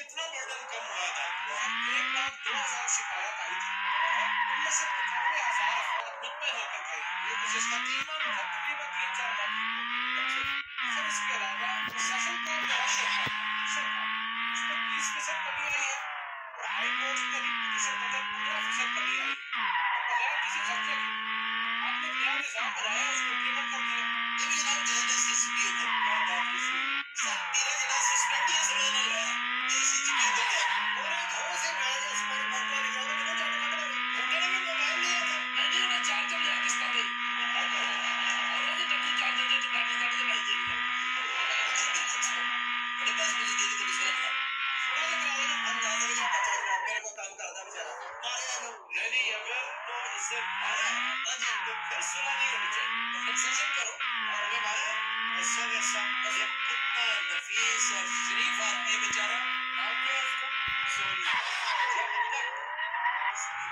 कितना बर्डन कम हुआ था। 1,02,000 शिकायत आई थी, उनमें से 95,000 अफराद मुतमिन होकर गए। ये कुछ इसका तीन माह था, तकरीबन 3-4 लाख बच्चे थे। सर इसके अलावा सेशन कोर्ट का रश होता है, उसमें 30% कमी आई है और हाई कोर्ट में रिपोजिशन बजट 15% कमी आई है, और बगैर किसी खर्चे के आपने एक नया निजाम बनाया, उसको इम्प्लीमेंट कर दिया। ये भी जनाब जहन्नम से सीपीओ को क्या बात है सर, मेरा जनाब सस्पेंड ये समझ नहीं रहा है ये सीपीओ को क्या और एक हो से मैं उस पर बात कर रहा हूं, मैंने चार्ट काट मारी तेरे में मोबाइल लिया था, नहीं मैं चार्जर लिया किसका नहीं और ये टट्टी चार्जर से बैटरी काट के लाई देगा। बड़े 10 बजे दे के दूसरा था थोड़ा सा कराओ ना, अंदाजा में बच्चा जनाब मेरे को काम करता बेचारा मारे आ लो नहीं अगर तो इससे मारे हां जी तो फिर सुना नहीं होनी चाहिए, कंसेशन करो और ये मारे ऐसा वैसा ये कितना नफीस और शरीफ आदमी है बेचारा, नाम क्या है इसका सोनी, जब तक